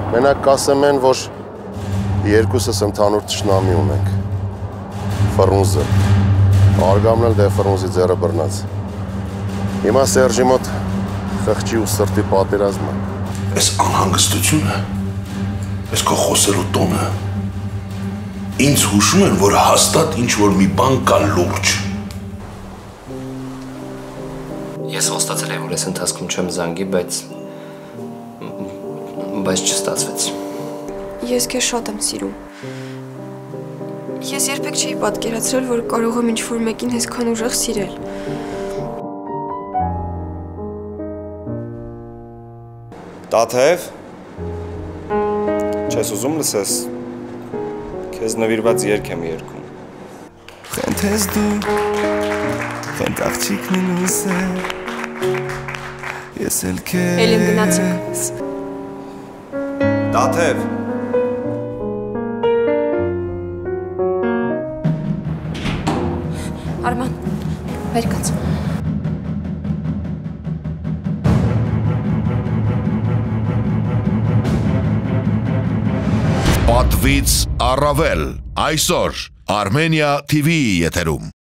Մենակ կասեմ են, որ երկուսս ընդհանուր թշնամի ունենք։ Ֆրունզը։ Արգամն էլ դե Ֆրունզի ձեռը բռնած։ Հիմա Սերժի մոտ խղճի ու սրտի պատերազմը։ Այս անհանգստությունը, այս քո խոսելու տոնը ինձ հուշում են, որ հաստատ ինչ-որ մի բան կա լուրջ։ Ես խոստացել եմ, որ այս ընթացքում չեմ զանգի, բայց չստացվեց։ Ես քեզ շատ եմ սիրում։ Ես երբեք չէի պատկերացրել, որ կարող եմ ինչ-որ մեկին այսքան ուժեղ սիրել։ Տաթև, չես ուզում լսես, քեզ նվիրված երգ եմ երգում։ Խենթ ես դու, խենթ աղջիկն են ուզել, ես էլ քեզ։ Էլին գնացինք։ Տաթև։ Արման, վեր կաց։ Պատվից առավել այսօր Armenia TV-ի եթերում։